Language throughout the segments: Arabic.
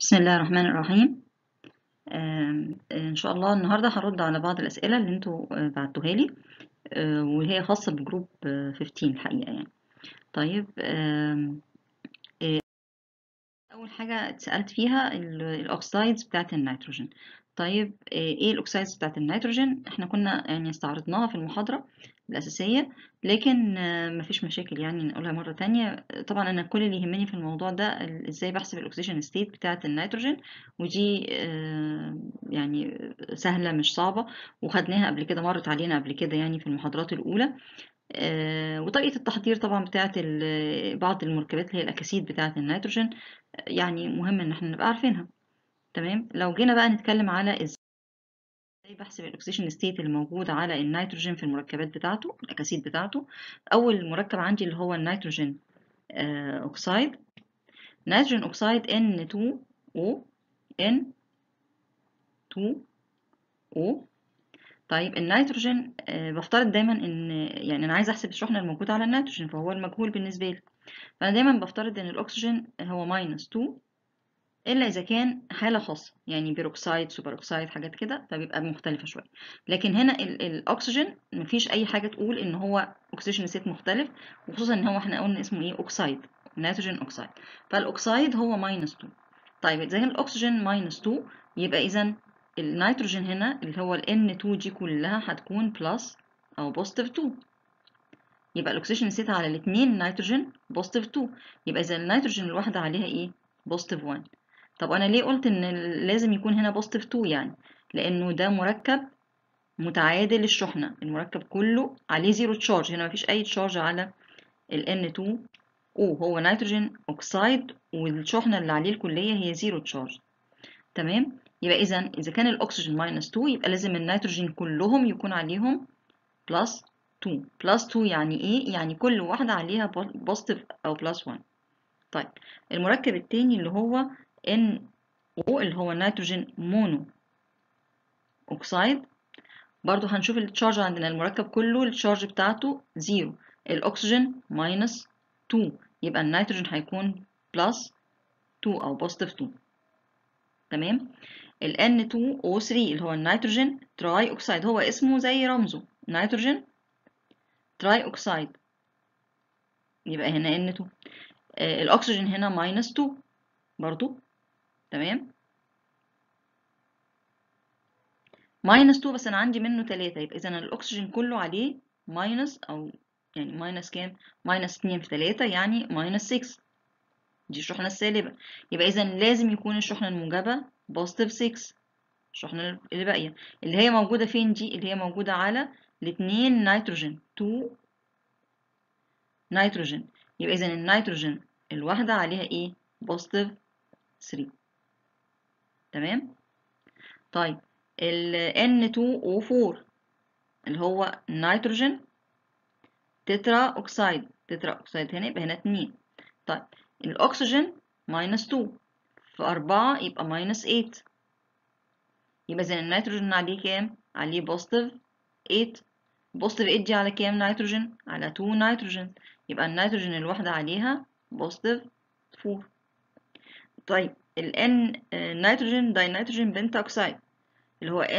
بسم الله الرحمن الرحيم. إن شاء الله النهاردة هرد على بعض الأسئلة اللي انتوا بعتوها لي، وهي خاصة بجروب 15 الحقيقة يعني. طيب، أول حاجة اتسألت فيها الأوكسايدز بتاعت النيتروجين. طيب، إيه الأوكسايدز بتاعت النيتروجين؟ إحنا كنا يعني استعرضناها في المحاضرة الأساسية، لكن مفيش مشاكل يعني نقولها مرة تانية. طبعا أنا كل اللي يهمني في الموضوع ده إزاي بحسب الأكسجين ستيت بتاعت النيتروجين، ودي يعني سهلة مش صعبة، وخدناها قبل كده، مرت علينا قبل كده يعني في المحاضرات الأولى. وطريقة التحضير طبعا بتاعت بعض المركبات اللي هي الأكاسيد بتاعت النيتروجين، يعني مهم ان احنا نبقى عارفينها. تمام. لو جينا بقى نتكلم على ازاي بحسب الاكسجين ستيت الموجود على النيتروجين في المركبات بتاعته، الاكاسيد بتاعته. اول مركب عندي اللي هو النيتروجين اوكسايد. نيتروجين اوكسايد N2O N2O. طيب النيتروجين، بفترض دايما ان يعني انا عايزه احسب الشحنه الموجوده على النيتروجين، فهو المجهول بالنسبه لي، فانا دايما بفترض ان الاكسجين هو -2، الا اذا كان حاله خاصه يعني بيروكسايد، سوبر اوكسايد، حاجات كده، فبيبقى مختلفه شويه. لكن هنا الاكسجين مفيش اي حاجه تقول ان هو اكسجين ستيت مختلف، وخصوصا ان هو احنا قلنا اسمه ايه، اوكسايد، نيتروجين اوكسايد. فالاوكسايد هو -2. طيب اذا كان الاكسجين -2، يبقى اذا النيتروجين هنا اللي هو ال N2 دي كلها هتكون بلس او بوزيتيف 2. يبقى الاكسجين ستيت على الاثنين نيتروجين بوزيتيف 2. يبقى اذا النيتروجين الواحده عليها ايه، بوزيتيف 1. طب انا ليه قلت ان لازم يكون هنا بوزيتيف 2 يعني؟ لانه ده مركب متعادل الشحنه، المركب كله عليه زيرو تشارج، هنا مفيش اي تشارج على ال N2O، هو نيتروجين اوكسايد والشحنه اللي عليه الكليه هي زيرو تشارج. تمام. يبقى اذا كان الاكسجين -2، يبقى لازم النيتروجين كلهم يكون عليهم بلس 2. بلس 2 يعني ايه؟ يعني كل واحده عليها بوزيتيف او بلس 1. طيب المركب التاني اللي هو NO، اللي هو نيتروجين مونو اوكسايد. برضو هنشوف التشارج عندنا، المركب كله التشارج بتاعته زيرو، الاكسجين -2، يبقى النيتروجين هيكون بلس 2 او بوزيتيف 2. تمام. ال N2O3 اللي هو النيتروجين تراي اوكسايد، هو اسمه زي رمزه نيتروجين تراي اوكسايد، يبقى هنا N2. الاكسجين هنا -2 برضو. تمام. -2 بس انا عندي منه 3، يبقى اذا الاكسجين كله عليه ماينس، او يعني ماينس كام، -2 في 3 يعني -6، دي الشحنة السالبة. يبقى اذا لازم يكون الشحنة الموجبة بوزيتيف 6. الشحنة اللي باقية اللي هي موجودة فين دي، اللي هي موجودة على الاثنين نيتروجين 2 نيتروجين، يبقى اذا النيتروجين الواحدة عليها ايه، بوزيتيف 3. تمام. طيب ال N2O4 اللي هو نيتروجين تترا اوكسايد، تترا اوكسايد هنا يبقى هنا 2. طيب الاكسجين -2 في 4 يبقى -8، يبقى زي النيتروجين عليه كام، عليه بوزيتيف 8. بوزيتيف 8 دي على كام نيتروجين، على 2 نيتروجين، يبقى النيتروجين الواحدة عليها بوزيتيف 4. طيب ال نيتروجين داي نيتروجين بنتا اوكسايد اللي هو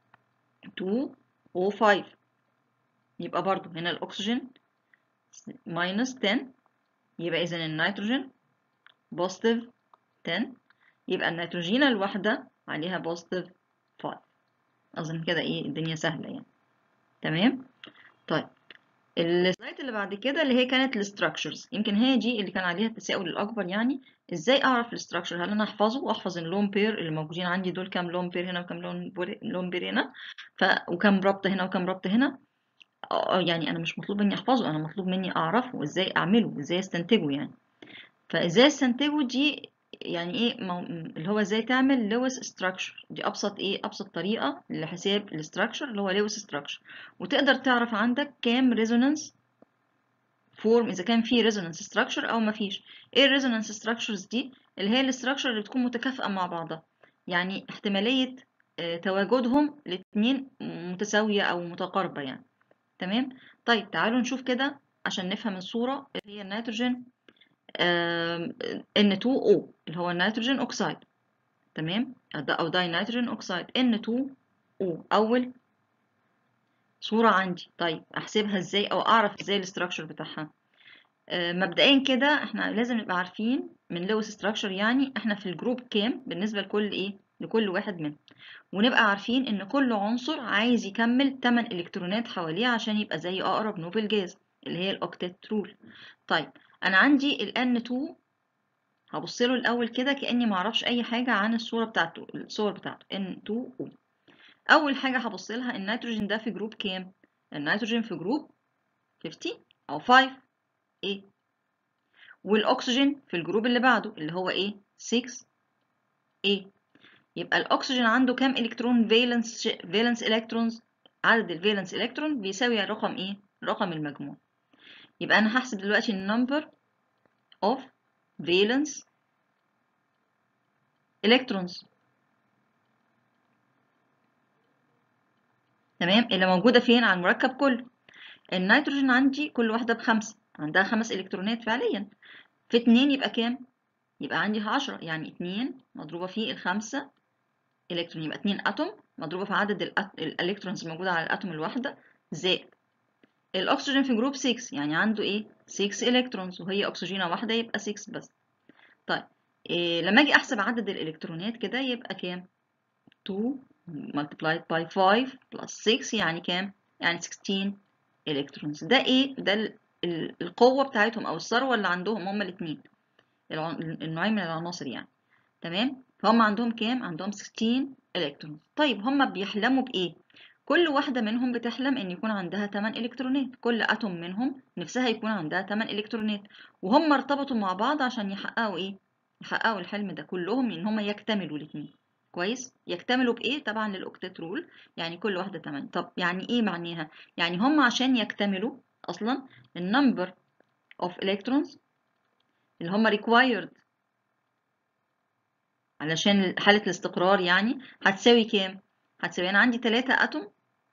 N2O5، يبقى برضو هنا الاكسجين -10، يبقى اذا النيتروجين بوزيتيف 10، يبقى النيتروجينة الواحدة عليها بوزيتيف 5. أظن كده إيه الدنيا سهلة يعني. تمام. طيب السلايد اللي بعد كده اللي هي كانت الستراكشرز، يمكن هي دي اللي كان عليها التساؤل الأكبر، يعني إزاي أعرف الستراكشر؟ هل أنا أحفظه وأحفظ اللون بير اللي موجودين عندي دول، كام لون بير هنا وكام لون بير هنا، وكام ربط هنا وكام ربط هنا؟ يعني أنا مش مطلوب مني أحفظه، أنا مطلوب مني أعرفه إزاي أعمله، إزاي أستنتجه يعني. فازاي استنتجه دي يعني ايه، اللي هو ازاي تعمل لويس ستراكشر، دي ابسط ايه، ابسط طريقه لحساب الاستراكشر اللي هو لويس ستراكشر. وتقدر تعرف عندك كام ريزونانس فورم، اذا كان في ريزونانس ستراكشر او ما فيش. ايه الريزونانس ستراكشرز دي؟ اللي هي الاستراكشر اللي بتكون متكافئه مع بعضها، يعني احتماليه تواجدهم الاثنين متساويه او متقاربه يعني. تمام. طيب تعالوا نشوف كده عشان نفهم الصوره، اللي هي النيتروجين N2O اللي هو النيتروجين أوكسايد. تمام، او داي نيتروجين اوكسيد N2O اول صورة عندي. طيب احسبها ازاي او اعرف ازاي الاستراكشر بتاعها؟ مبدئيا كده احنا لازم نبقى عارفين من لويس ستراكشر يعني احنا في الجروب كام بالنسبة لكل ايه، لكل واحد منهم، ونبقى عارفين ان كل عنصر عايز يكمل 8 الكترونات حواليه عشان يبقى زي اقرب نوبل جاز اللي هي الاوكتيت رول. طيب انا عندي ال N2 هبص له الاول كده كاني ما اعرفش اي حاجه عن الصور بتاعته N2O. اول حاجه هبص لها النيتروجين ده في جروب كام؟ النيتروجين في جروب 50 او 5 ايه، والاكسجين في الجروب اللي بعده اللي هو ايه 6 ايه. يبقى الاكسجين عنده كام الكترون؟ فالنس الكترونز. عدد الفالنس الكترون بيساوي رقم ايه؟ رقم المجموع. يبقى انا هحسب دلوقتي النمبر اوف فالنس الكترونز، تمام، اللي موجوده فين على المركب كله. النيتروجين عندي كل واحده بخمسه، عندها 5 الكترونات فعليا، في 2 يبقى كام؟ يبقى عندي 10، يعني 2 مضروبه في الخمسه الكترون يبقى 2 اتوم مضروبه في عدد الالكترونز الموجوده على الاتوم الواحده، زائد الاكسجين في جروب 6 يعني عنده ايه 6 الكترونز وهي اكسجينه واحده يبقى 6 بس. طيب إيه لما اجي احسب عدد الالكترونات كده يبقى كام؟ 2 multiplied by 5 plus 6 يعني كام؟ يعني 16 الكترونز. ده ايه؟ ده القوه بتاعتهم او الثروه اللي عندهم هما الاثنين، النوعين من العناصر يعني. تمام، فهم عندهم كام؟ عندهم 16 الكترون. طيب هم بيحلموا بايه؟ كل واحده منهم بتحلم ان يكون عندها 8 الكترونات، كل اتوم منهم نفسها يكون عندها 8 الكترونات، وهم ارتبطوا مع بعض عشان يحققوا ايه؟ يحققوا الحلم ده كلهم، ان هم يكتملوا الاثنين. كويس، يكتملوا بايه؟ طبعا للاوكتيت رول، يعني كل واحده 8. طب يعني ايه معناها؟ يعني هم عشان يكتملوا اصلا النمبر اوف الكترونز اللي هم required علشان حالة الاستقرار يعني هتساوي كام؟ هتساوي أنا عندي 3 أتوم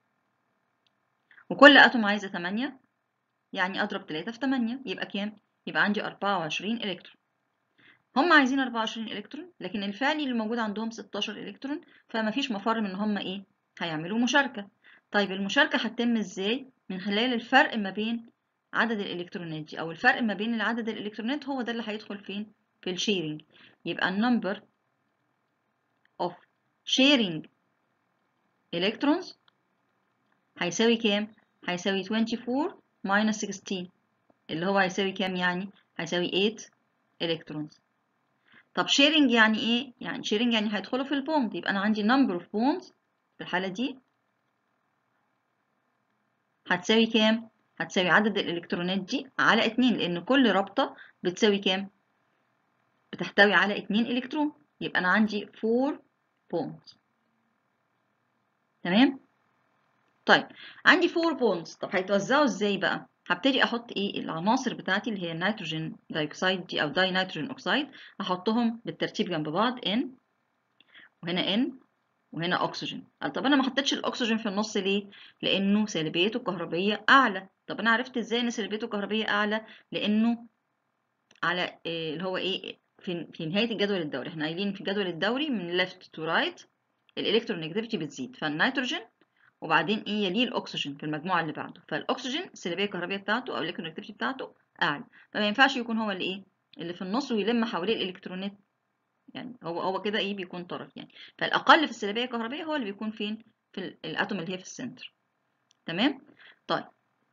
وكل أتوم عايزة 8، يعني أضرب 3 في 8 يبقى كام؟ يبقى عندي 24 إلكترون. هم عايزين 24 إلكترون لكن الفعلي اللي موجود عندهم 16 إلكترون، فما فيش مفر من إن هم إيه؟ هيعملوا مشاركة. طيب المشاركة هتتم إزاي؟ من خلال الفرق ما بين عدد الإلكترونات دي، أو الفرق ما بين عدد الإلكترونات هو ده اللي هيدخل فين؟ في الشيرنج. يبقى النمبر of sharing electrons هيساوي كام؟ هيساوي 24 minus 16 اللي هو هيساوي كام يعني؟ هيساوي 8 electrons. طب sharing يعني ايه؟ يعني sharing يعني هيدخلوا في البوند، يبقى انا عندي number of bonds في الحالة دي هتساوي كام؟ هتساوي عدد الالكترونات دي على 2، لان كل رابطة بتساوي كام؟ بتحتوي على 2 الكترون، يبقى انا عندي 4 bonds. تمام؟ طيب عندي 4 بونز، طب هيتوزعوا ازاي بقى؟ هبتدي احط ايه العناصر بتاعتي اللي هي النيتروجين دايوكسيد دي او داي نيتروجين اوكسيد، احطهم بالترتيب جنب بعض N وهنا N وهنا اكسجين. طب انا ما حطيتش الاكسجين في النص ليه؟ لانه سلبيته الكهربيه اعلى. طب انا عرفت ازاي ان سلبيته الكهربيه اعلى؟ لانه على إيه اللي هو ايه في نهايه الجدول الدوري، احنا قايلين في الجدول الدوري من left to right الالكترونيجاتيفيتي بتزيد، فالنيتروجين وبعدين ايه يليه الاكسجين في المجموعه اللي بعده، فالاكسجين السلبيه الكهربيه بتاعته او الالكترونيجاتيفيتي بتاعته اعلى، فما ينفعش يكون هو اللي ايه اللي في النص ويلم حواليه الالكترونات، يعني هو كده ايه بيكون طرف يعني. فالاقل في السلبيه الكهربيه هو اللي بيكون فين؟ في الاتوم اللي هي في السنتر. تمام. طيب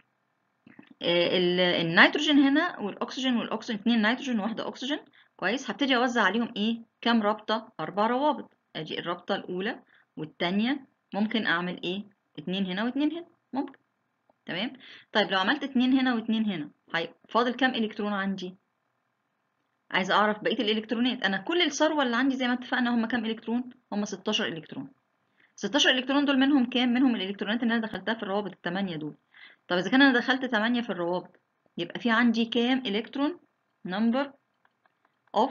النيتروجين هنا والاكسجين 2 نيتروجين وواحده اكسجين. كويس، هبتدي اوزع عليهم ايه كام رابطه؟ 4 روابط. ادي الرابطه الاولى والثانيه، ممكن اعمل ايه 2 هنا و2 هنا ممكن. تمام. طيب لو عملت 2 هنا و2 هنا فاضل كام الكترون عندي؟ عايزه اعرف بقيه الالكترونات. انا كل الثروه اللي عندي زي ما اتفقنا هم كام الكترون؟ هم 16 الكترون. 16 الكترون دول منهم كام؟ منهم الالكترونات اللي انا دخلتها في الروابط الثمانيه دول. طب اذا كان انا دخلت 8 في الروابط يبقى في عندي كام الكترون؟ number of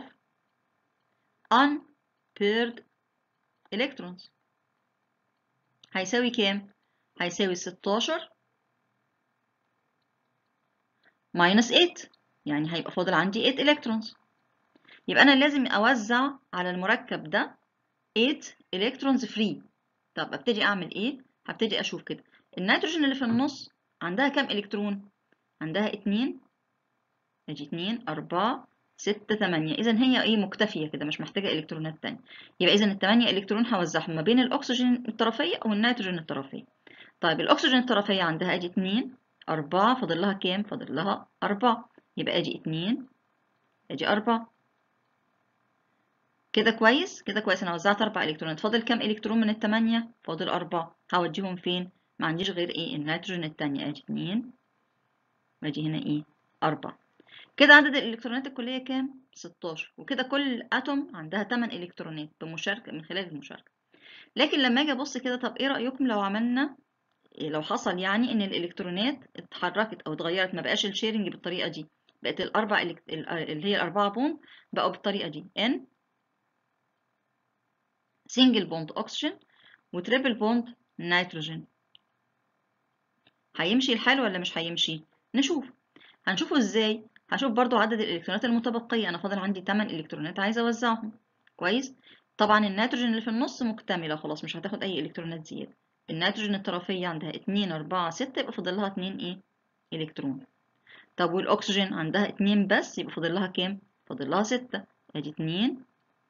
unpaired electrons هيساوي كام؟ هيساوي 16 minus 8، يعني هيبقى فاضل عندي 8 electrons. يبقى أنا لازم أوزع على المركب ده 8 electrons free. طب ابتدي اعمل ايه؟ هبتدي اشوف كده النيتروجين اللي في النص عندها كام الكترون؟ عندها 2. ادي 2 4 6 8. اذا هي ايه مكتفيه كده مش محتاجه الكترونات تانية. يبقى اذا ال8 الكترون هوزعهم ما بين الاكسجين الطرفيه والنيتروجين الطرفيه. طيب الاكسجين الطرفيه عندها ادي 2 4 فاضل لها كام؟ فاضل لها 4. يبقى ادي 2 ادي 4. كده كويس كده كويس. انا وزعت 4 الكترونات. فاضل كام الكترون من ال8؟ فاضل 4. هوديهم فين؟ ما عنديش غير ايه النيتروجين التانية. ادي 2 وادي هنا ايه 4. كده عدد الالكترونات الكليه كام؟ 16. وكده كل اتوم عندها 8 الكترونات بمشاركه من خلال المشاركه. لكن لما اجي ابص كده طب ايه رايكم لو عملنا لو حصل يعني ان الالكترونات اتحركت او اتغيرت ما بقاش الشيرنج بالطريقه دي. بقت الاربع اللي هي الاربعه بوند بقوا بالطريقه دي ان سنجل بوند اكسجين وتريبل بوند نيتروجين. هيمشي الحال ولا مش هيمشي؟ نشوف. هنشوفه ازاي؟ هشوف برضو عدد الالكترونات المتبقيه. انا فاضل عندي 8 الكترونات عايزه اوزعهم. كويس. طبعا النيتروجين اللي في النص مكتمله خلاص مش هتاخد اي الكترونات زياده. النيتروجين الطرفيه عندها 2 4 6 يبقى فاضل لها 2 ايه الكترون. طب والاكسجين عندها 2 بس يبقى فاضل لها كام؟ فاضل لها 6. ادي 2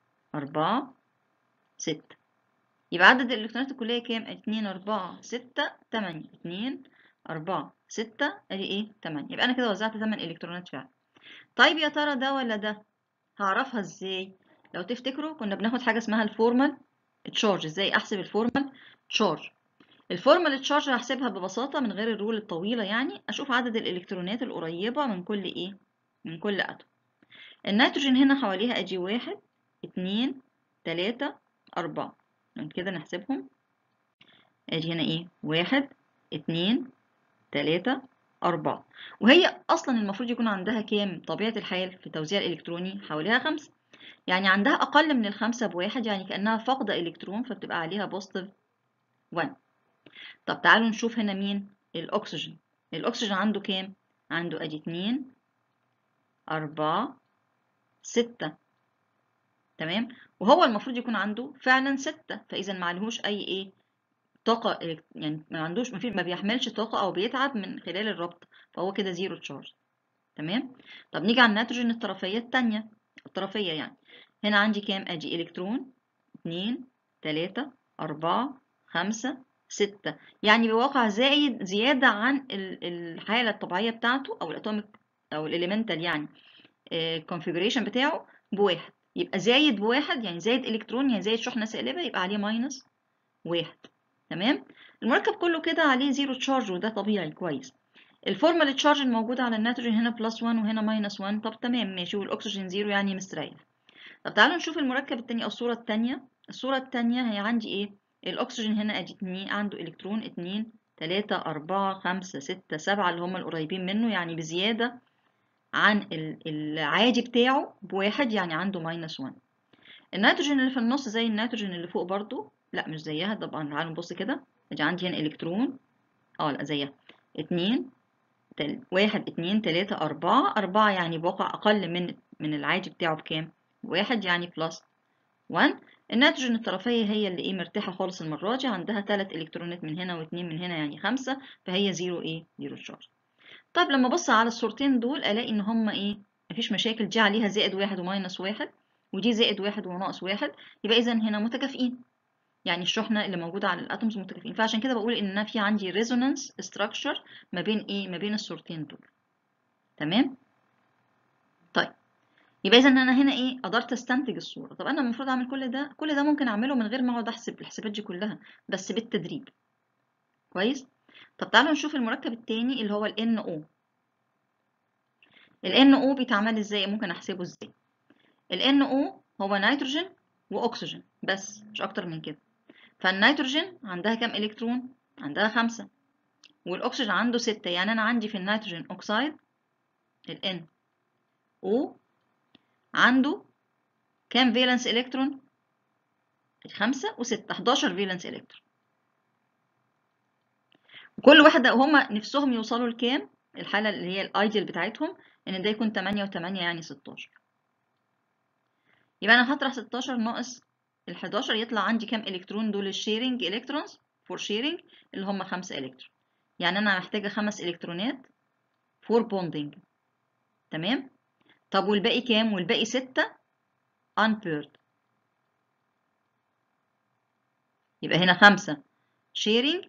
4 6. يبقى عدد الالكترونات الكليه كام؟ 2 4 6 8. 2 4 6 ادي ايه 8. يبقى انا كده وزعت 8 الكترونات فعلا. طيب يا ترى ده ولا ده؟ هعرفها ازاي؟ لو تفتكروا كنا بناخد حاجه اسمها الفورمال تشارج. ازاي احسب الفورمال تشارج؟ الفورمال تشارج هحسبها ببساطه من غير الرول الطويله. يعني اشوف عدد الالكترونات القريبه من كل ايه من كل اتوم. النيتروجين هنا حواليها ادي 1 2 3 4. من كده نحسبهم. ادي هنا ايه 1 2 3 4. وهي اصلا المفروض يكون عندها كام طبيعه الحال في التوزيع الالكتروني؟ حواليها 5. يعني عندها أقل من الخمسة بواحد. يعني كأنها فاقدة إلكترون فبتبقى عليها بوزيتيف 1. طب تعالوا نشوف هنا مين الأكسجين. الأكسجين عنده كام؟ عنده أدي 2 4 6. تمام. وهو المفروض يكون عنده فعلا 6. فإذا ما عليهوش أي إيه طاقة. يعني ما عندوش ما بيحملش طاقة أو بيتعب من خلال الربط. فهو كده زيرو تشارج. تمام. طب نيجي على النيتروجين الطرفية التانية. الطرفية يعني هنا عندي كام؟ أدي إلكترون 2 3 4 5 6. يعني بواقع زيادة عن الحالة الطبيعية بتاعته أو الأتوميك أو الإليمنتال يعني الكونفيجريشن بتاعه بواحد. يبقى زايد بواحد يعني زايد إلكترون يعني زايد شحنة سالبة يبقى عليه ماينس واحد. تمام. المركب كله كده عليه زيرو تشارج وده طبيعي كويس. الفورمال تشارج الموجودة على النيتروجين هنا بلس 1 وهنا ماينس 1. طب تمام ماشي. والأكسجين زيرو يعني مستريح. طب تعالوا نشوف المركب التاني أو الصورة التانية. الصورة التانية هي عندي إيه؟ الأكسجين هنا أدي 2 عنده إلكترون 2 3 4 5 6 7 اللي هم القريبين منه يعني بزيادة عن العادي بتاعه بواحد يعني عنده ماينس 1. النيتروجين اللي في النص زي النيتروجين اللي فوق برضو؟ لا مش زيها طبعا. تعالوا نبص كده. أدي عندي هنا إلكترون لا زيها 2 1 2 3 4. 4 يعني بواقع أقل من العادي بتاعه بكام؟ واحد يعني بلس 1. النيتروجين الطرفية هي اللي ايه مرتاحة خالص المرة دي. عندها 3 الكترونات من هنا و2 من هنا يعني 5. فهي زيرو ايه زيرو تشارج. طيب لما ابص على الصورتين دول الاقي ان هما ايه مفيش مشاكل. دي عليها زائد واحد وماينس واحد ودي زائد واحد وناقص واحد. يبقى اذا هنا متكافئين. يعني الشحنة اللي موجودة على الاتومز متكافئين. فعشان كده بقول ان انا في عندي ريزونانس ستراكشر ما بين ايه ما بين الصورتين دول. تمام. طيب يبقى اذا انا هنا ايه قدرت استنتج الصوره. طب انا المفروض اعمل كل ده ممكن اعمله من غير ما اقعد احسب الحسابات دي كلها بس بالتدريب. كويس. طب تعالوا نشوف المركب التاني اللي هو ال NO. ال NO بيتعمل ازاي؟ ممكن احسبه ازاي؟ ال NO هو نيتروجين واكسجين بس مش اكتر من كده. فالنيتروجين عندها كام الكترون؟ عندها 5. والاكسجين عنده 6. يعني انا عندي في النيتروجين اوكسايد ال NO عنده كام فالنس الكترون؟ 5 و6 11 فالنس الكترون. وكل واحدة وهما نفسهم يوصلوا لكام؟ الحالة اللي هي الايديال بتاعتهم ان ده يكون 8 و8 يعني 16. يبقى انا هطرح 16 ناقص ال 11 يطلع عندي كام الكترون دول الشيرنج الكترونز فور شيرنج اللي هم 5 الكترون. يعني انا محتاجه 5 الكترونات فور بوندنج. تمام. طب والباقي كام؟ والباقي 6 unpaired. يبقى هنا 5 شيرنج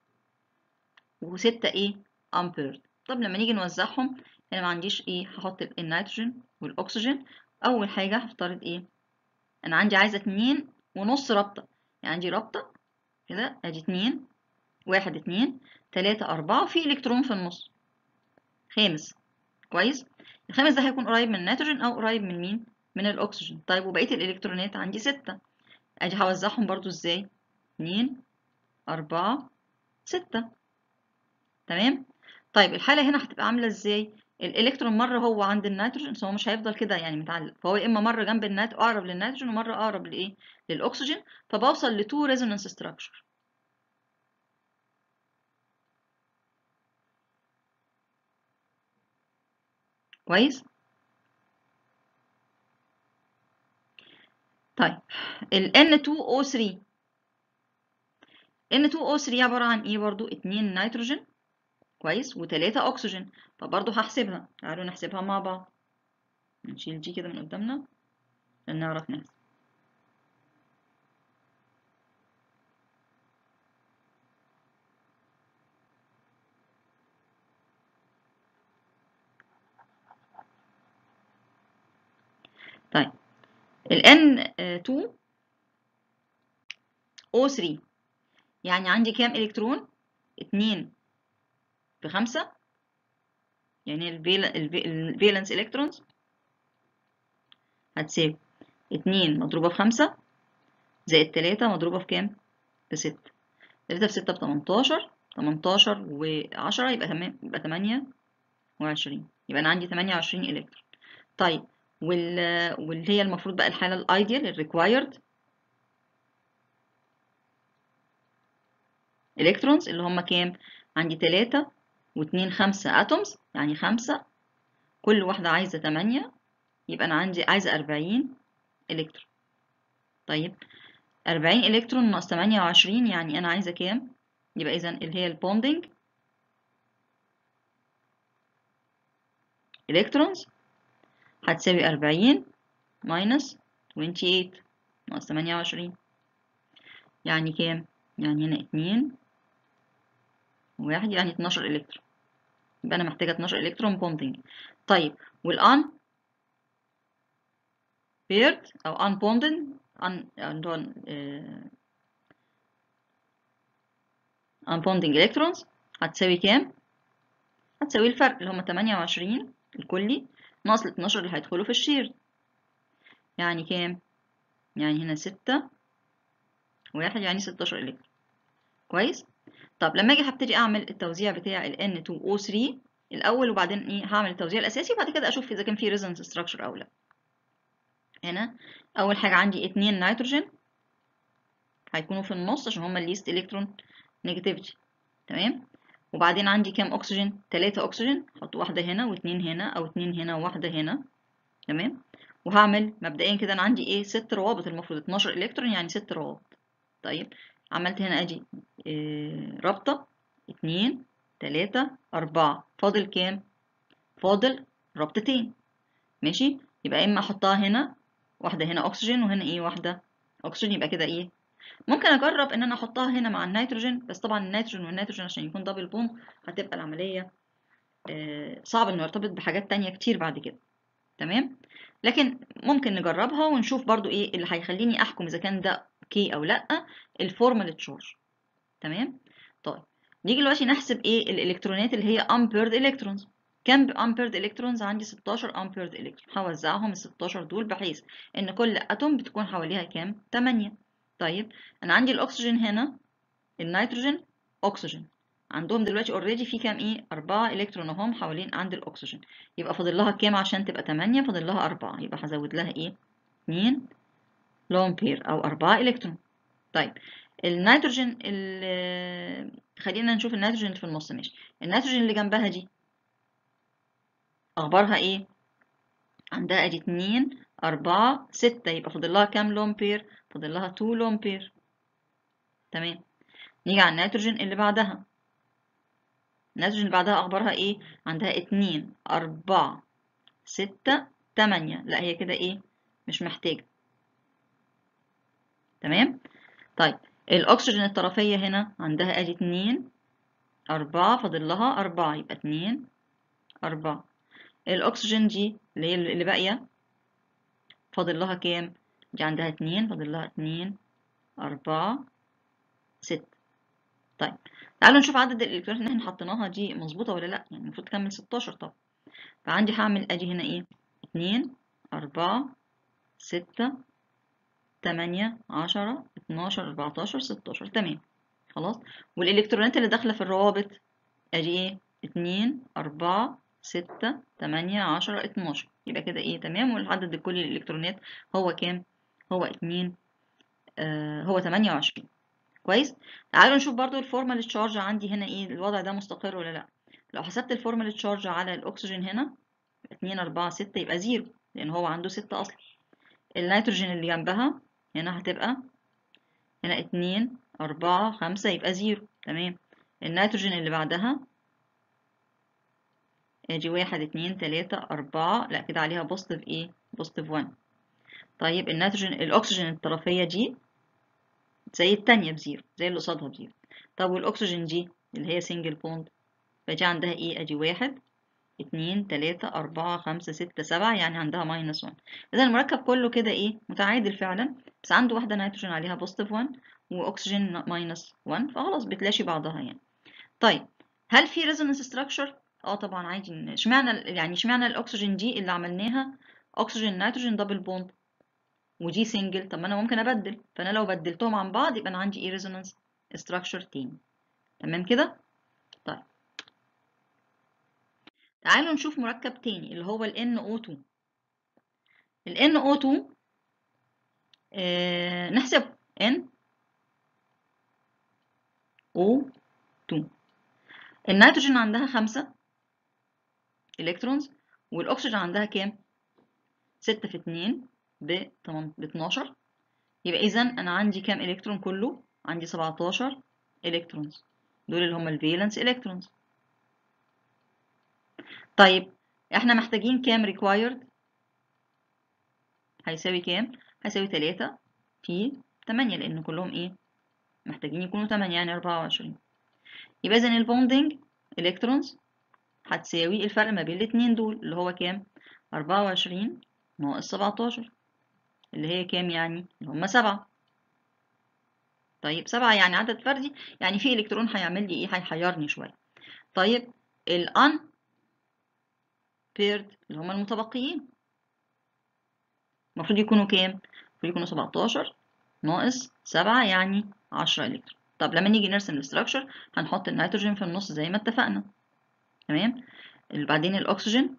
و6 ايه unpaired. طب لما نيجي نوزعهم انا ما عنديش ايه، هحط النيتروجين والاكسجين. اول حاجه هفترض ايه، انا عندي عايزه 2.5 رابطه. يعني عندي رابطه كده، ادي 2 1 2 3 4 وفي الكترون في النص خامس. كويس. الخامس ده هيكون قريب من النيتروجين او قريب من مين؟ من الاكسجين. طيب وبقيه الالكترونات عندي 6. ادي هوزعهم برضو ازاي؟ 2 4 6. تمام. طيب الحاله هنا هتبقى عامله ازاي؟ الالكترون مره هو عند النيتروجين، بس هو مش هيفضل كده يعني متعلق، فهو يا اما مره جنب اقرب للنيتروجين ومره اقرب لايه؟ للاكسجين، فبوصل لتو ريزونانس ستراكشر. كويس. طيب ال N2O3. N2O3 عباره عن ايه برضو؟ 2 نيتروجين كويس و3 اكسجين. فبرضو هحسبها، تعالوا نحسبها مع بعض. نشيل دي كده من قدامنا عشان نعرف نحسب. طيب ال N2O3 يعني عندي كام الكترون؟ 2 في 5. يعني الفالنس الكترونز هتساوي 2 مضروبة في 5 زائد 3 مضروبة في كام؟ في 6. 3 في 6 ب 18. 18 و10 يبقى 28. يبقى أنا عندي 28 إلكترون. طيب واللي هي المفروض بقى الحالة الأيديال الريكوايرد إلكترونز اللي هم كام؟ عندي 3 و2 5 أتومز، يعني 5 كل واحدة عايزة 8. يبقى أنا عايزة 40 إلكترون. طيب 40 إلكترون ناقص 28 يعني أنا عايزة كام؟ يبقى إذا اللي هي البوندنج إلكترونز هتساوي 40 ماينس 28 ناقص 28. يعني كام؟ يعني هنا 2 و1 يعني 12 إلكترون. يبقى أنا محتاجة 12 إلكترون بوندنج. طيب والأن بيرد أو أن بوندنج أن بوندنج إلكترونز هتساوي كام؟ هتساوي الفرق اللي هما 28 الكلي ناقص ال 12 اللي هيدخلوا في الشير. يعني كام؟ يعني هنا 6 و1 يعني 16 إلكترون. كويس؟ طب لما اجي هبتدي اعمل التوزيع بتاع ال N2O3 الاول، وبعدين ايه هعمل التوزيع الاساسي، وبعد كده اشوف اذا كان في ريزونانس ستراكشر او لا. هنا اول حاجه عندي 2 نيتروجين هيكونوا في النص عشان هما الليست الكترون نيجاتيفيتي. تمام. وبعدين عندي كام اكسجين؟ 3 اكسجين، احط واحده هنا واثنين هنا او اثنين هنا وواحده هنا. تمام. وهعمل مبدئيا كده انا عندي ايه 6 روابط، المفروض 12 الكترون يعني 6 روابط. طيب عملت هنا ادي رابطه 2 3 4. فاضل كام؟ فاضل رابطتين. ماشي. يبقى اما احطها هنا واحده هنا اكسجين وهنا ايه واحده اكسجين، يبقى كده ايه. ممكن اجرب ان انا احطها هنا مع النيتروجين، بس طبعا النيتروجين والنيتروجين عشان يكون دبل بوند هتبقى العمليه صعب انه يرتبط بحاجات تانية كتير بعد كده. تمام. لكن ممكن نجربها ونشوف برضو ايه اللي هيخليني احكم اذا كان ده اوكي او لا. الفورمال تشارج. تمام. طيب نيجي دلوقتي نحسب ايه الالكترونات اللي هي امبيرد الكترونز. كام امبيرد الكترونز؟ عندي 16 امبيرد الكترون. هوزعهم ال 16 دول بحيث ان كل اتوم بتكون حواليها كام؟ 8. طيب انا عندي الاكسجين هنا، النيتروجين، اكسجين، عندهم دلوقتي اوريدي في كام ايه 4 الكترون اهم حوالين عند الاكسجين. يبقى فاضل لها كام عشان تبقى 8؟ فاضل لها 4. يبقى هزود لها ايه 2 لون بير او 4 الكترون. طيب النيتروجين خلينا نشوف النيتروجين اللي في النص. ماشي. النيتروجين اللي جنبها دي اخبارها ايه؟ عندها ادي 2 4 6 يبقى فاضل لها كام لون بير؟ فاضل لها 2 لون بير. تمام. نيجي على النيتروجين اللي بعدها. النيتروجين اللي بعدها اخبارها ايه؟ عندها 2 4 6 8. لا هي كده ايه؟ مش محتاجة. تمام. طيب الاكسجين الطرفية هنا عندها ادي 2 4 فاضل لها 4 يبقى 2 4. الاكسجين دي اللي هي اللي باقية فاضل لها كام؟ دي عندها 2 فاضل لها 2 4 6. طيب تعالوا نشوف عدد الالكترونات اللي احنا حطيناها دي مظبوطة ولا لا. يعني المفروض تكمل 16 طبعا. فعندي هعمل ادي هنا ايه؟ 2 4 6 8 10 12 14 16. تمام. خلاص. والالكترونات اللي داخلة في الروابط ادي ايه؟ 2 4 6 8 10 12. يبقى كده ايه؟ تمام. والعدد كل الالكترونات هو كام؟ هو 2 هو 28. كويس. تعالوا نشوف برضو الفورمال تشارج عندي هنا ايه الوضع ده مستقر ولا لا. لو حسبت الفورمال تشارج على الاكسجين هنا 2 4 6 يبقى 0 لان هو عنده 6 اصلا. النيتروجين اللي جنبها هنا هتبقى هنا 2 4 5 يبقى 0. تمام. النيتروجين اللي بعدها ادي 1 2 3 4. لا كده عليها بوزيتيف ايه؟ بوزيتيف 1. طيب النيتروجين الاكسجين الطرفية دي زي التانية بزيرو، زي اللي قصادها بزيرو. طب والاكسجين دي اللي هي سنجل بوند فدي عندها ايه؟ ادي 1 2 3 4 5 6 7 يعني عندها ماينس 1. اذا المركب كله كده ايه؟ متعادل فعلا، بس عنده واحدة نيتروجين عليها بوزيتيف 1 واكسجين ماينس 1 فخلاص بتلاشي بعضها يعني. طيب هل في ريزونانس ستراكشر؟ اه طبعا عادي. اشمعنى الاكسجين دي اللي عملناها اكسجين نيتروجين دبل بوند ودي سنجل؟ طب ما انا ممكن ابدل، فانا لو بدلتهم عن بعض يبقى انا عندي ايه؟ ريزونانس ستراكشر تاني. تمام كده. طيب تعالوا نشوف مركب تاني اللي هو ال NO2. ال NO2 نحسبه NO2. النيتروجين عندها 5 الكترونز والاكسجين عندها كام؟ 6 في 2 ب 12. يبقى اذا انا عندي كام الكترون؟ كله عندي 17 الكترونز، دول اللي هم الفالنس الكترونز. طيب احنا محتاجين كام required؟ هيساوي كام؟ هيساوي 3 في 8 لان كلهم ايه؟ محتاجين يكونوا 8 يعني 24. يبقى اذا البوندنج الكترونز هتساوي الفرق ما بين الاتنين دول اللي هو كام؟ 24 ناقص 17 اللي هي كام يعني؟ اللي هم 7. طيب 7 يعني عدد فردي، يعني في الكترون هيعمل لي ايه؟ هيحيرني شويه. طيب الان بيرد اللي هم المتبقيين المفروض يكونوا كام؟ المفروض يكونوا 17 ناقص 7 يعني 10 الكترون. طب لما نيجي نرسم الاستراكشر هنحط النيتروجين في النص زي ما اتفقنا. تمام. اللي بعدين الاكسجين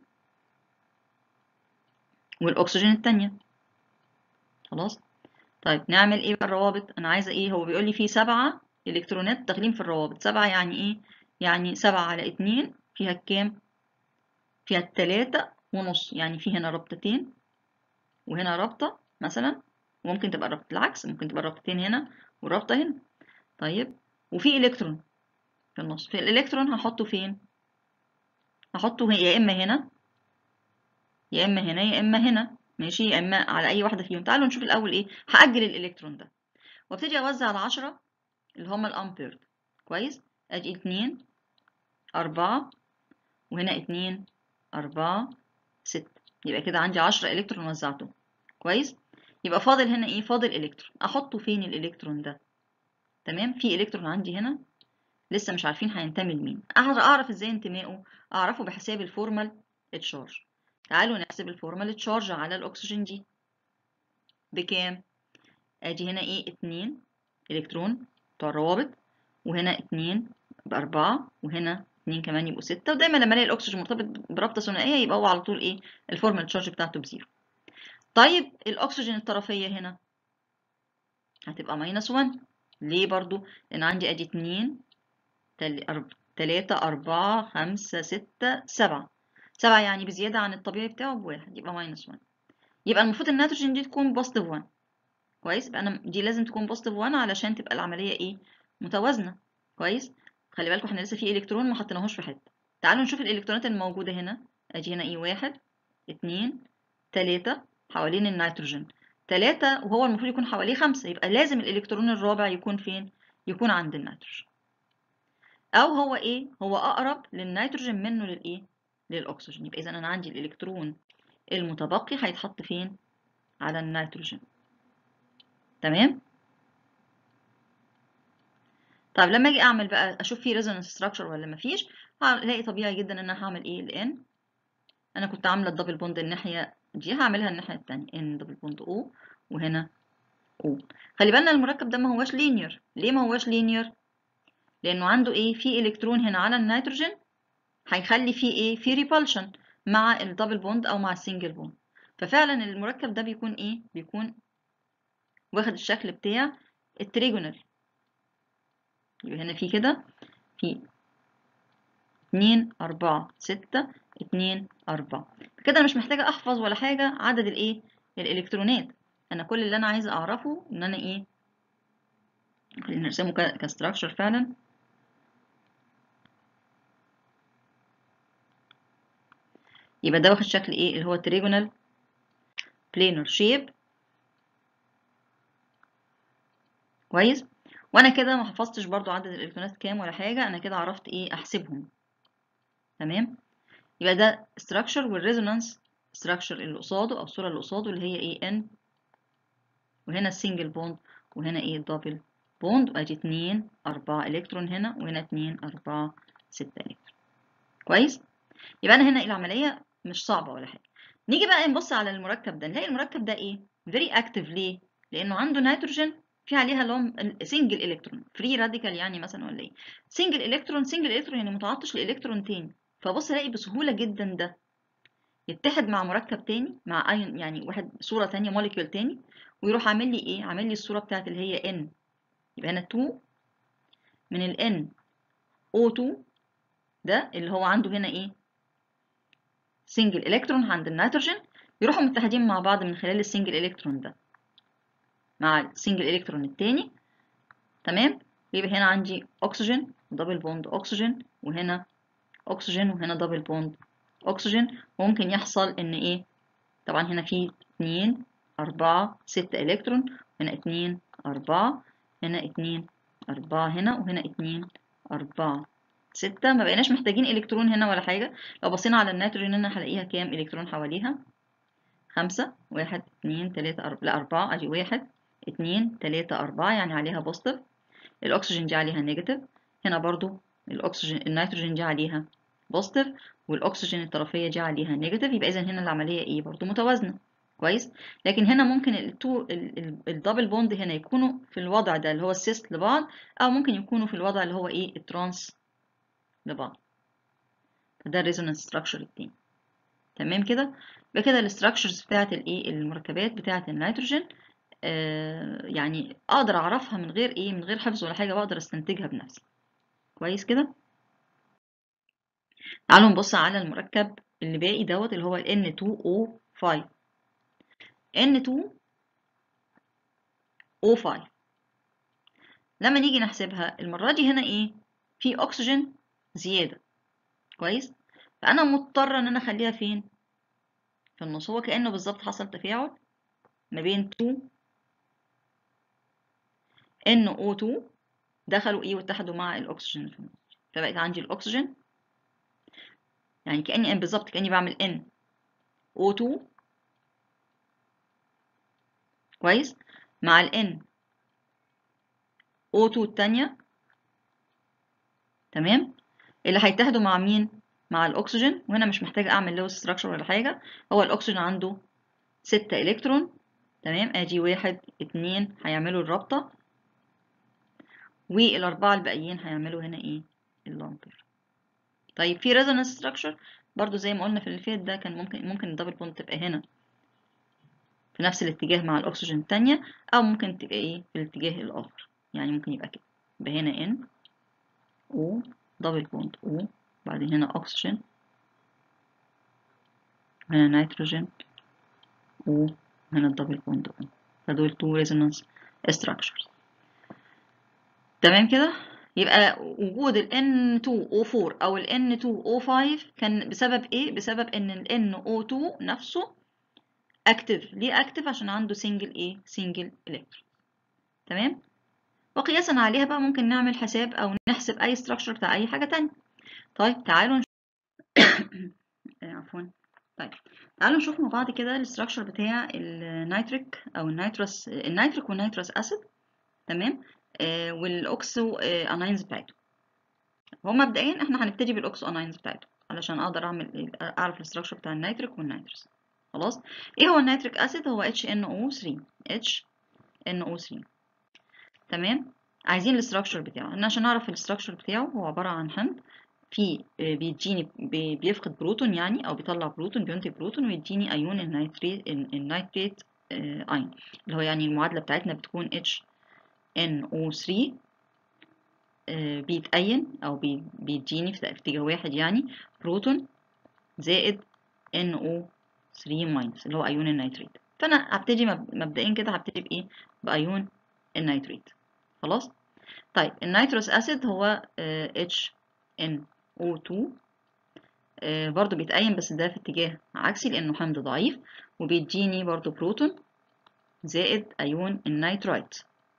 والاكسجين التانية. خلاص. طيب نعمل ايه بقى الروابط؟ انا عايزه ايه؟ هو بيقول لي في 7 الكترونات داخلين في الروابط. 7 يعني ايه؟ يعني 7 على 2 فيها كام؟ فيها 3 ونص. يعني في هنا رابطتين وهنا رابطه مثلا، وممكن تبقى الرابطه العكس، ممكن تبقى رابطتين هنا ورابطه هنا. طيب وفي الكترون في النص. في الالكترون هحطه فين؟ هحطه يا اما هنا يا اما هنا يا اما هنا. ماشي. يا اما على اي واحده فيهم. تعالوا نشوف الاول ايه. هاجل الالكترون ده وابتدي اوزع على 10 اللي هم الامبيرد. كويس. ادي 2 4 وهنا 2 4 6. يبقى كده عندي 10 الكترون وزعته. كويس. يبقى فاضل هنا ايه؟ فاضل الكترون. احطه فين الالكترون ده؟ تمام. في الكترون عندي هنا لسه مش عارفين هينتمي لمين. اعرف ازاي انتمائه؟ اعرفه بحساب الفورمال تشارج. تعالوا نحسب الفورمال تشارج على الاكسجين دي بكام؟ ادي هنا ايه؟ 2 الكترون بتوع الروابط، وهنا 2 ب4 وهنا 2 كمان يبقوا 6. ودايما لما الاقي الاكسجين مرتبط برابطه ثنائيه يبقى هو على طول ايه؟ الفورمال تشارج بتاعته بزيرو. طيب الاكسجين الطرفيه هنا هتبقى ماينس 1. ليه برضو؟ لان عندي ادي 2 3 4 5 6 7. 7 يعني بزيادة عن الطبيعي بتاعه بواحد يبقى ماينس 1. يبقى المفروض النيتروجين دي تكون بوزيتيف 1. كويس، يبقى انا دي لازم تكون بوزيتيف 1 علشان تبقى العمليه ايه، متوازنه. كويس. خلي بالكم احنا لسه في الكترون ما حطيناهوش في حته. تعالوا نشوف الالكترونات الموجوده هنا. ادي هنا ايه، 1 2 3 حوالين النيتروجين 3، وهو المفروض يكون حواليه 5، يبقى لازم الالكترون الرابع يكون فين، يكون عند النيتروجين. او هو ايه، هو اقرب للنيتروجين منه للايه، للاكسجين. يبقى اذا انا عندي الالكترون المتبقي هيتحط فين، على النيتروجين. تمام. طيب لما اجي اعمل بقى اشوف فيه ريزونانس ستراكشر ولا مفيش، هلاقي طبيعي جدا ان انا هعمل ايه، الان انا كنت عامله الدبل بوند الناحيه دي، هعملها الناحيه الثانيه، ان دبل بوند او، وهنا او. خلي بالنا المركب ده ما هوش لينير. ليه ما هوش لينير؟ لانه عنده ايه، في الكترون هنا على النيتروجين هيخلي فيه ايه، في ريبالشن مع الدبل بوند او مع السنجل بوند. ففعلا المركب ده بيكون ايه، بيكون واخد الشكل بتاع التريجونال. يبقى هنا في كده، في 2 4 6 2 4. كده انا مش محتاجه احفظ ولا حاجه عدد الايه، الالكترونات. انا كل اللي انا عايزه اعرفه ان انا ايه، خلينا نرسمه كستراكشر فعلا. يبقى ده واخد شكل ايه، اللي هو تريجونال بلينر شيب. كويس. وانا كده ما حفظتش برضو عدد الالكترونات كام ولا حاجه، انا كده عرفت ايه احسبهم. تمام. يبقى ده structure، والريزونانس structure اللي قصاده او الصوره اللي قصاده اللي هي ايه، ان، وهنا السنجل بوند، وهنا ايه الدبل بوند، وادي 2 4 الكترون هنا، وهنا 2 4 6 الكترون. كويس. يبقى انا هنا العمليه مش صعبه ولا حاجه. نيجي بقى نبص على المركب ده، نلاقي المركب ده ايه، فيري اكتيف. ليه؟ لانه عنده نيتروجين في عليها لون سنجل الكترون، فري راديكال يعني مثلا ولا ايه، سنجل الكترون. سنجل الكترون يعني متعطش لالكترون تاني. فبص الاقي بسهوله جدا ده يتحد مع مركب تاني، مع ايون يعني واحد صوره تانيه، موليكيول تاني، ويروح عامل لي ايه، عامل لي الصوره بتاعت اللي هي ان. يبقى هنا 2 من ال N O2 ده اللي هو عنده هنا ايه، سنجل الكترون عند النيتروجين، يروحوا متحدين مع بعض من خلال السنجل الكترون ده مع السنجل الكترون التاني. تمام. يبقى هنا عندي اكسجين دبل بوند اكسجين، وهنا اكسجين، وهنا دبل بوند اكسجين. وممكن يحصل ان ايه، طبعا هنا في 2 4 6 الكترون، هنا 2 4، هنا 2 4 هنا، وهنا 2 4 6. ما بقيناش محتاجين الكترون هنا ولا حاجه. لو بصينا على النيتروجين هنا هلاقيها كام الكترون حواليها، 5 1 2 3 4، لا 4، ادي 1 2 3 4 يعني عليها بوزيتيف. الاكسجين دي عليها نيجاتيف. هنا برضو الاكسجين النيتروجين دي عليها بوزيتيف، والاكسجين الطرفيه دي عليها نيجاتيف. يبقى اذا هنا العمليه ايه، برضو متوازنه. كويس. لكن هنا ممكن الدبل بوند هنا يكونوا في الوضع ده اللي هو السيست لبعض، او ممكن يكونوا في الوضع اللي هو ايه، الترانس لبعض. فده الريزونانس ستراكشر التاني. تمام كده. يبقى كده الاستراكشرز بتاعت الايه، المركبات بتاعت النيتروجين يعني اقدر اعرفها من غير ايه، من غير حفظ ولا حاجه، بقدر استنتجها بنفسي. كويس كده. تعالوا نبص على المركب اللي باقي دوت اللي هو ال N2O5. N2O5 لما نيجي نحسبها المره دي هنا ايه، في اكسجين زياده. كويس. فانا مضطره ان انا اخليها فين، في النص. هو كانه بالظبط حصل تفاعل ما بين 2 NO2 دخلوا ايه واتحدوا مع الاكسجين في النص، فبقت عندي الاكسجين، يعني كاني بالظبط كاني بعمل NO2 كويس، مع ال NO2 التانية. تمام. اللي هيتحدوا مع مين، مع الاكسجين. وهنا مش محتاجه اعمل له ستراكشر ولا حاجه، هو الاكسجين عنده 6 الكترون. تمام. ادي 1 2 هيعملوا الرابطه، والاربعه الباقيين هيعملوا هنا ايه، اللامبر. طيب في ريزونانس ستراكشر برضو زي ما قلنا في اللي فات ده، كان ممكن الدبل بوند تبقى هنا في نفس الاتجاه مع الاكسجين التانية، او ممكن تبقى ايه في الاتجاه الاخر. يعني ممكن يبقى كده، يبقى هنا ان او دبل بوند او، بعدين هنا اكسجين، هنا نيتروجين وهنا الدبل بوند O. فدول 2 resonance structures. تمام كده. يبقى وجود ال N2O4 أو ال N2O5 كان بسبب إيه؟ بسبب إن ال NO2 نفسه أكتف. ليه أكتف؟ عشان عنده سنجل إيه؟ سنجل إلكترون. تمام؟ وقياسا عليها بقى ممكن نعمل حساب أو نحسب أي structure بتاع أي حاجة تانية. طيب تعالوا عفوا. طيب تعالوا نشوف مع بعض كده الاستراكشر بتاع النيتريك أو النيتريك والنيترس أسيد. تمام؟ والاوكسو اناينز بتاعته. هو مبدئيا احنا هنبتدي بالاوكسو اناينز بتاعته علشان اقدر اعرف الاستراكشر بتاع النيتريك والنيترس. خلاص. ايه هو النيتريك اسيد؟ هو HNO3. HNO3. تمام. عايزين الاستراكشر بتاعه. انا عشان اعرف الاستراكشر بتاعه هو عباره عن حمض في بيديني بيفقد بروتون يعني او بيطلع بروتون، بينتج بروتون ويديني ايون النيتريت اين، اللي هو يعني المعادله بتاعتنا بتكون HNO3 بيتأين أو بيديني في اتجاه واحد يعني بروتون زائد NO3 ماينس اللي هو أيون النيتريت. فأنا هبتدي مبدئيا كده هبتدي بإيه؟ بأيون النيتريت. خلاص؟ طيب النيتروس أسيد هو HNO2 برضو بيتأين بس ده في اتجاه عكسي لأنه حمض ضعيف وبيديني برضو بروتون زائد أيون النيترايت.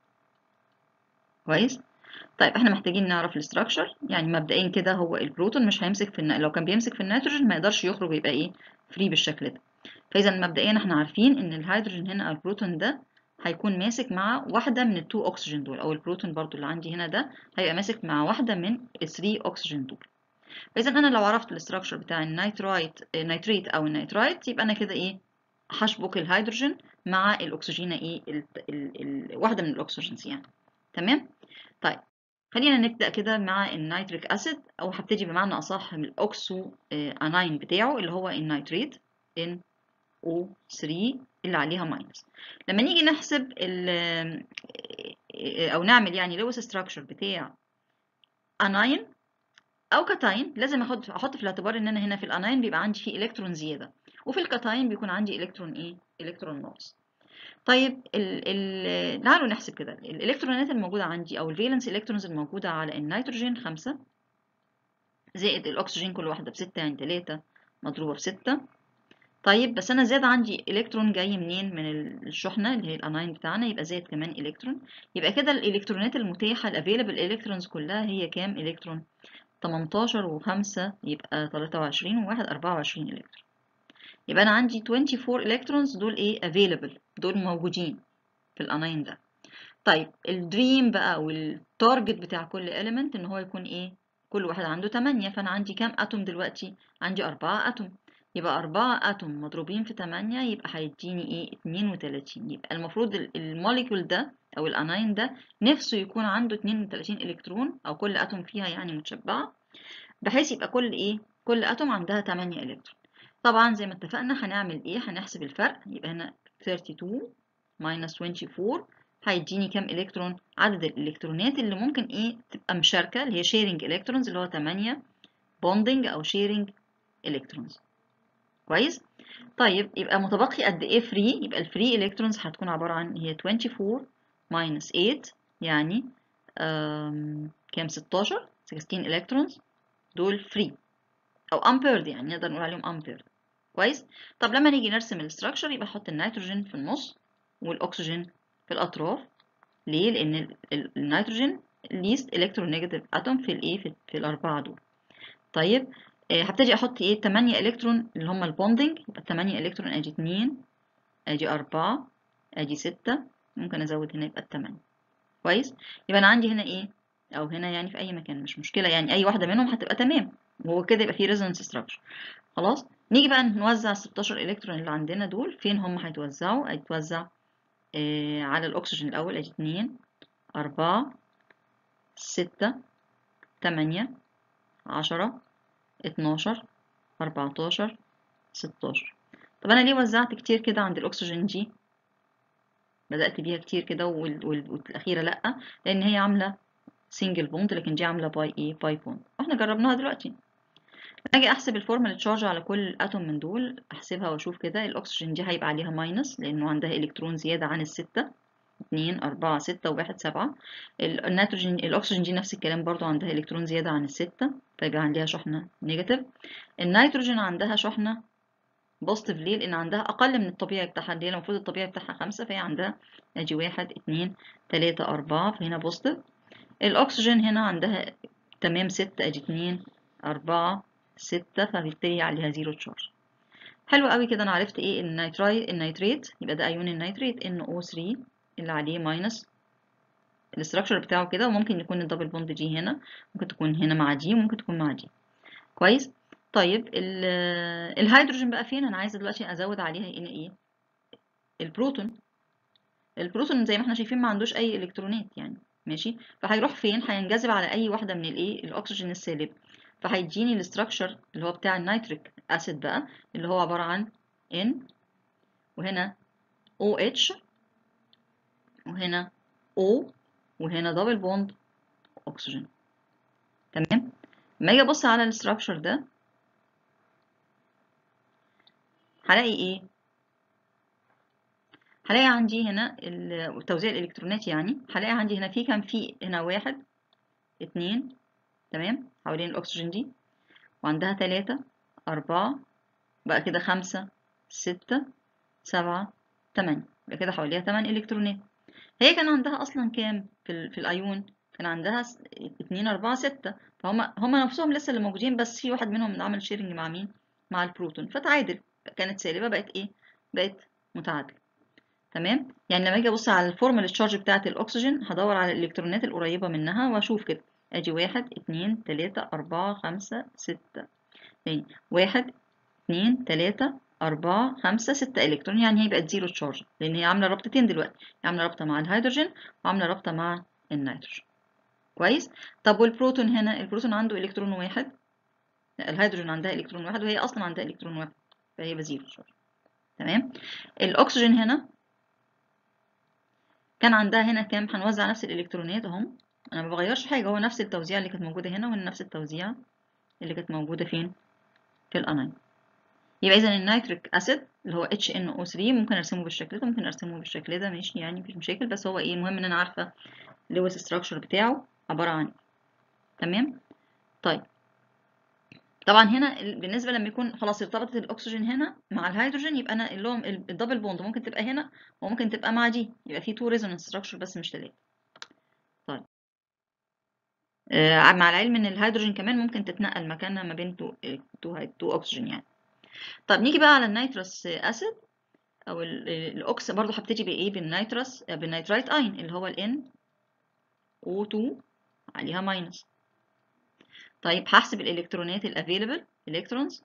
كويس؟ طيب احنا محتاجين نعرف الاستراكشر. يعني مبدئيا كده هو البروتون مش هيمسك في لو كان بيمسك في النيتروجين ما يقدرش يخرج ويبقى ايه فري بالشكل ده. فاذا مبدئيا احنا عارفين ان الهيدروجين هنا او البروتون ده هيكون ماسك مع واحده من التو اكسجين دول، او البروتون برضو اللي عندي هنا ده هيبقى ماسك مع واحده من الثري اكسجين دول. فاذا انا لو عرفت الاستراكشر بتاع النيتريت او النيترايت يبقى انا كده ايه هشبك الهيدروجين مع الاكسجين ايه واحده من الاكسجينز يعني. تمام. طيب خلينا نبدأ كده مع النيتريك أسيد أو هبتدي بمعنى أصح من الأوكسو أناين بتاعه اللي هو النيتريت NO3 اللي عليها ماينس. لما نيجي نحسب أو نعمل يعني لويس ستراكشر بتاع أناين أو كاتاين لازم أحط في الاعتبار إن أنا هنا في الأناين بيبقى عندي فيه إلكترون زيادة وفي الكاتاين بيكون عندي إلكترون إيه؟ إلكترون ناقص. طيب تعالوا نحسب كده الالكترونات الموجوده عندي او الفالنس الكترونز الموجوده على النيتروجين 5 زائد الاكسجين كل واحده ب6 يعني 3 مضروبه ب6. طيب بس انا زاد عندي الكترون جاي منين؟ من الشحنه اللي هي الاناين بتاعنا يبقى زائد كمان الكترون. يبقى كده الالكترونات المتاحه الافيلبل الكترونز كلها هي كام الكترون؟ 18 و5 يبقى 23 و1 24 الكترون. يبقى انا عندي 24 الكترونز دول ايه available، دول موجودين في الاناين ده. طيب الدريم بقى والتارجت بتاع كل element ان هو يكون ايه؟ كل واحد عنده 8. فانا عندي كام اتوم دلوقتي؟ عندي 4 اتوم. يبقى 4 اتوم مضروبين في 8 يبقى هيديني ايه؟ 32. يبقى المفروض الموليكول ده او الاناين ده نفسه يكون عنده 32 الكترون او كل اتوم فيها يعني متشبعه، بحيث يبقى كل ايه؟ كل اتوم عندها 8 الكترون. طبعا زي ما اتفقنا هنعمل ايه؟ هنحسب الفرق. يبقى هنا 32 minus 24 هيديني كام الكترون؟ عدد الالكترونات اللي ممكن ايه تبقى مشاركه اللي هي شيرنج الكترونز اللي هو 8 بوندنج او شيرنج الكترونز. كويس. طيب يبقى متبقي قد ايه فري؟ يبقى الفري الكترونز هتكون عباره عن هي 24 minus 8 يعني كام؟ 16 الكترونز دول فري او امبيرد يعني نقدر نقول عليهم امبيرد. كويس. طب لما نيجي نرسم الاستراكشر يبقى احط النيتروجين في النص والاكسجين في الاطراف. ليه؟ لان النيتروجين least electronegative atom في الايه في الاربعه دول. طيب هبتدي احط ايه 8 الكترون اللي هم البوندنج. يبقى 8 الكترون ادي 2 ادي 4 ادي 6 ممكن ازود هنا يبقى 8. كويس. يبقى انا عندي هنا ايه او هنا يعني في اي مكان مش مشكله يعني اي واحده منهم هتبقى تمام وهو كده يبقى فيه resonance structure. خلاص. نيجي بقى نوزع ال 16 الكترون اللي عندنا دول فين هم هيتوزعوا؟ هيتوزع على الاكسجين الاول ادي 2 4 6 8 10 12 14 16. طب انا ليه وزعت كتير كده عند الاكسجين دي؟ بدأت بيها كتير كده والاخيره لا، لان هي عامله سنجل بوند لكن دي عامله باي ايه؟ باي بوند. واحنا جربناها دلوقتي. اجي احسب الفورمال تشارج على كل اتوم من دول، احسبها واشوف كده. الاكسجين دي هيبقى عليها ماينس لانه عندها الكترون زياده عن الستة، 2 4 6 و1 7. النيتروجين الاكسجين دي نفس الكلام برضو، عندها الكترون زياده عن الستة، فيبقى عندها شحنه نيجاتيف. النيتروجين عندها شحنه بوزيتيف ليه؟ لان عندها اقل من الطبيعي بتاعها، اللي هي المفروض الطبيعي بتاعها 5، فهي عندها ادي 1 2 3 4، فهنا بوزيتيف. الاكسجين هنا عندها تمام 6، ادي 2 4 6، فبالتالي عليها زيرو تشارج. حلو قوي كده، انا عرفت ايه النيتريت، يبقى ده ايون النيتريت NO3 اللي عليه ماينس. الاستراكشر بتاعه كده، وممكن يكون الدبل بوند دي هنا، ممكن تكون هنا مع دي، وممكن تكون مع دي. كويس. طيب الهيدروجين بقى فين؟ انا عايزه دلوقتي ازود عليها هنا ايه؟ البروتون. البروتون زي ما احنا شايفين ما عندوش اي الكترونات يعني، ماشي. فهيروح فين؟ هينجذب على اي واحده من الايه الاكسجين السالب، فهيديني الاستراكشر اللي هو بتاع النيتريك اسيد بقى، اللي هو عباره عن N، وهنا OH، وهنا O، وهنا دبل بوند اكسجين. تمام. لما اجي ابص على الاستراكشر ده هلاقي ايه؟ هلاقي عندي هنا توزيع الالكترونات، يعني هلاقي عندي هنا في هنا 1 2 تمام حوالين الاكسجين دي، وعندها 3 4، بقى كده 5 6 7 8، يبقى كده حواليها 8 الكترونات. هي كان عندها اصلا كام في الايون؟ كان عندها 2 4 6، فهم نفسهم لسه اللي موجودين، بس في واحد منهم اللي عمل شيرنج مع مين؟ مع البروتون، فتعادل، كانت سالبه بقت ايه؟ بقت متعادله. تمام. يعني لما اجي ابص على الفورمال تشارج بتاعه الاكسجين، هدور على الالكترونات القريبه منها واشوف كده، ادي 1 2 3 4 5 6، تاني 1 2 3 4 5 6 الكترون، يعني هي بقت زيرو تشارج، لان هي عامله رابطتين دلوقتي، عامله رابطه مع الهيدروجين وعامله رابطه مع النيتروجين. كويس. طب والبروتون هنا، البروتون عنده الكترون واحد، الهيدروجين عندها الكترون واحد، وهي اصلا عندها الكترون واحد، فهي بزيرو تشارج. تمام. الاكسجين هنا كان عندها هنا كام؟ هنوزع نفس الالكترونات اهم، انا ما بغيرش حاجه، هو نفس التوزيع اللي كانت موجوده هنا، وهنا نفس التوزيع اللي كانت موجوده فين؟ في الانايون. يبقى اذا النيتريك اسيد اللي هو HNO3 ممكن ارسمه بالشكل ده، ممكن ارسمه بالشكل ده، ماشي يعني مفيش مشاكل، بس هو ايه المهم ان انا عارفه اللويس ستراكشر بتاعه عباره عن ايه. تمام. طيب طبعا هنا بالنسبه لما يكون خلاص ارتبطت الاكسجين هنا مع الهيدروجين، يبقى انا اللي هو الدبل بوند ممكن تبقى هنا وممكن تبقى مع دي، يبقى في 2 ريزونانس ستراكشر بس مش 3. طيب مع العلم ان الهيدروجين كمان ممكن تتنقل مكانها ما بين تو اكسجين يعني. طب نيجي بقى على النيتروس اسيد او الاوكس، برضو هبتدي بايه؟ بالنيترس بالنيترايت اين اللي هو ال NO2 عليها ماينس. طيب هحسب الالكترونات الافيلبل الكترونز،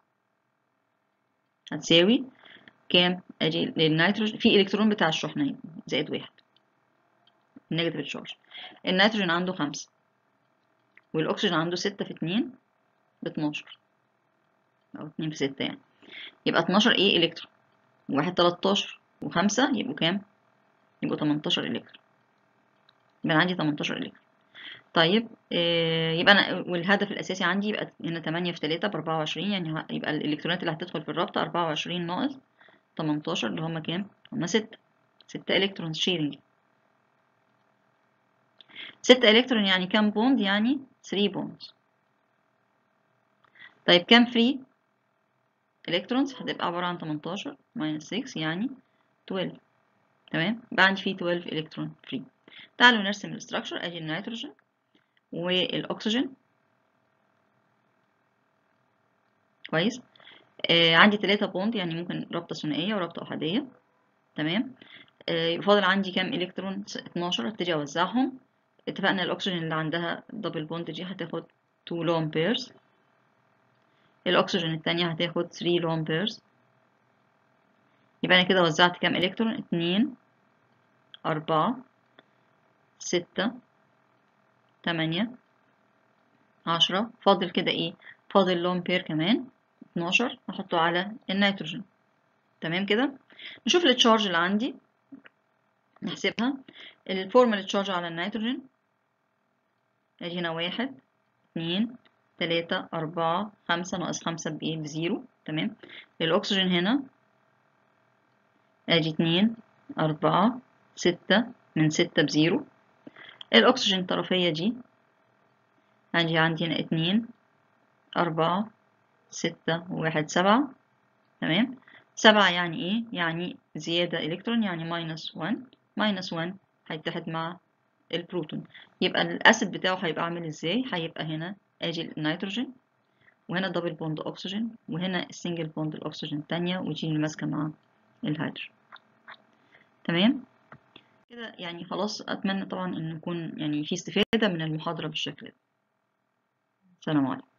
هتساوي كام؟ ادي للنيتروجين في الكترون بتاع الشحنين زائد 1 النيجاتيف تشارج. النيتروجين عنده 5، والاكسجين عنده 6 في 2 ب 12، او 2 في 6 يعني، يبقى 12 ايه الكترون، وواحد 13 و5 يبقوا كام؟ يبقوا 18 الكترون، يبقى عندي 18 الكترون. طيب يبقى انا والهدف الاساسي عندي يبقى هنا 8 في 3 ب 24، يعني يبقى الالكترونات اللي هتدخل في الرابطه 24 ناقص 18 اللي هم كام؟ هم 6 الكترونز شيرنج. 6 الكترون يعني كام بوند؟ يعني 3 بوندز. طيب كام فري الكترونز؟ هتبقى عباره عن 18 ماينس 6 يعني 12. تمام. يبقى عندي فيه 12 الكترون فري. تعالوا نرسم الاستراكشر. ادي النيتروجين والاكسجين. كويس. عندي 3 بوند، يعني ممكن رابطه ثنائيه ورابطه احاديه. تمام. فاضل عندي كام الكترون؟ 12. ابتدي اوزعهم. اتفقنا الاكسجين اللي عندها دبل بوند دي هتاخد 2 لون بيرز، الاكسجين التانية هتاخد 3 لون بيرز. يبقى انا كده وزعت كام الكترون؟ 2 4 6 8 10. فاضل كده ايه؟ فاضل لون بير كمان 12 هحطه على النيتروجين. تمام كده. نشوف التشارج اللي عندي نحسبها. الفورمال تشارج على النيتروجين ادي هنا 1 2 3 4 5 ناقص 5 بإيه؟ بزيرو. تمام. الأكسجين هنا أدي 2 4 6 من 6 بزيرو. الأكسجين الطرفية دي عندي هنا 2 4 6 و1 7. تمام. 7 يعني إيه؟ يعني زيادة إلكترون، يعني ماينس 1. ماينس 1 هيتحد مع البروتون، يبقى الأسيد بتاعه هيبقى عامل إزاي؟ هيبقى هنا أدي النيتروجين، وهنا دبل بوند أكسجين، وهنا السنجل بوند الأكسجين التانية، ودي اللي ماسكة مع الهيدروجين. تمام كده يعني خلاص. أتمنى طبعا إن نكون يعني في استفادة من المحاضرة بالشكل ده. سلام عليكم.